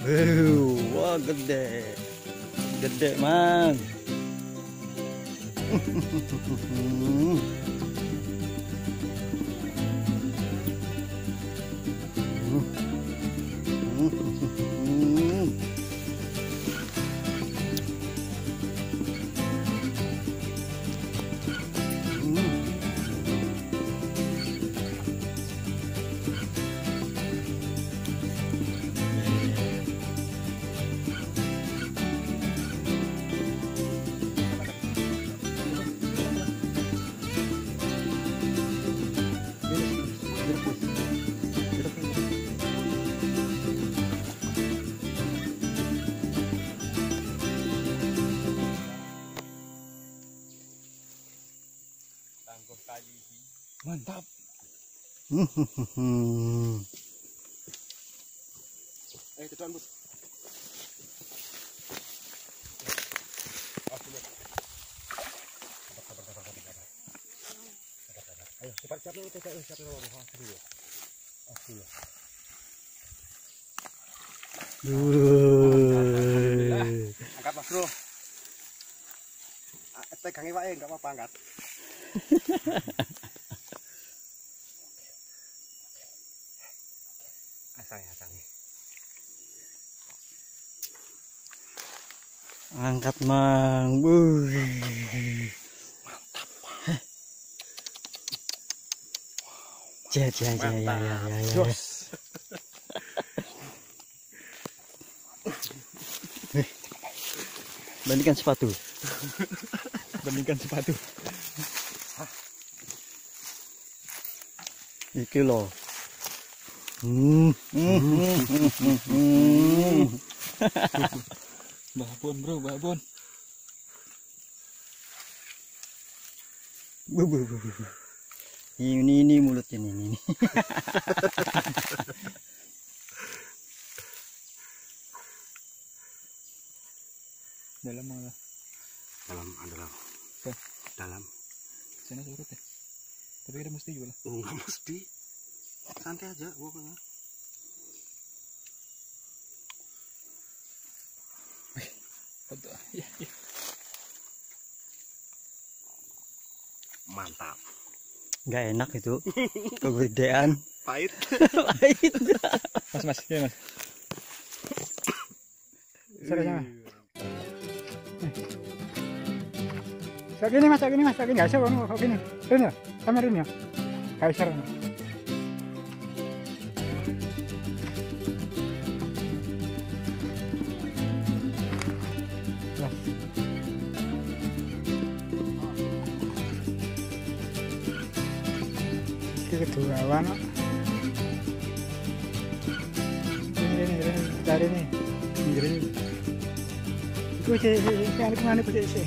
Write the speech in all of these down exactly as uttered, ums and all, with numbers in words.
Wuh, wah gede. Gede, Mang. Mantap. Eh, tekan, Bos. Ayo, cepat siap dulu, cepat siap dulu. Angkat, Mas Bro. Pegangi wae, enggak apa-apa angkat. Asang, asang. Angkat, Mang. Wuh. Ja, ja, ja, ya, ya, ya, ya. Jos. Bandingkan sepatu. Bandingkan sepatu. Iki loh. Hmm. Hmm. Hmm. Hmm. Hmm. Babon, Bro, babon. Bu, bu, bu, bu. Ini ini mulutnya ini ini. Dalam malah. Dalam, dalam. Oke. Dalam. Sana surut ya. Tapi kita mesti juga lah. Oh, enggak mesti. Santai aja pokoknya. Betul. Ya, ya. Mantap. Nggak enak itu. Kegedean. Pahit. Pahit. Mas, Mas, ya, Mas. Sana, sana. Kayak gini, Mas, kayak gini, Mas, kayak gini. Nggak bisa, kayak gini. Ini ya, kamera ini ya. Kayak bisa. Kedua awan ini ini ini dari ini ini itu sih sih ada kemana itu sih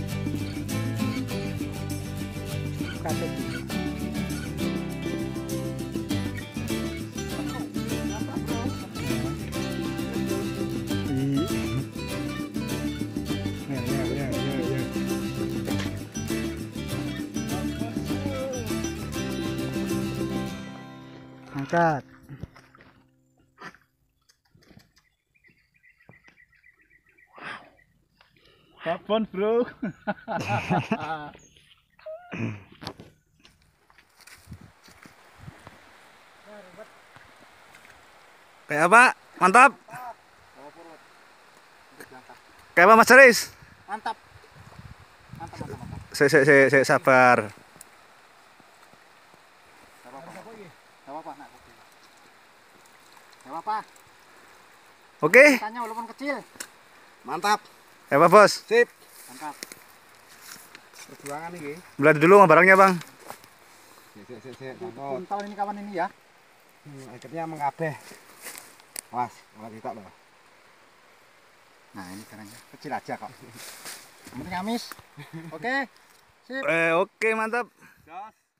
kata angkat. Babon, Bro. Kayak apa? Mantap. Kayak apa, Mas Ceris? Mantap. Mantap, mantap, mantap. Saya saya saya saya sabar. Gak apa-apa, nak. Gak apa-apa. Oke. Tanya walaupun kecil. Mantap. Ya, Pak Bos. Sip. Mantap. Perjuangan ini. Belah dulu sama barangnya, Bang. Sik, sik, sik. Tahun ini kawan ini ya. Hmm, akhirnya mengabeh. Was, malah kita loh. Nah, ini caranya. Kecil aja kok. Yang penting amis. Oke. Sip. Eh, oke, mantap. Gas.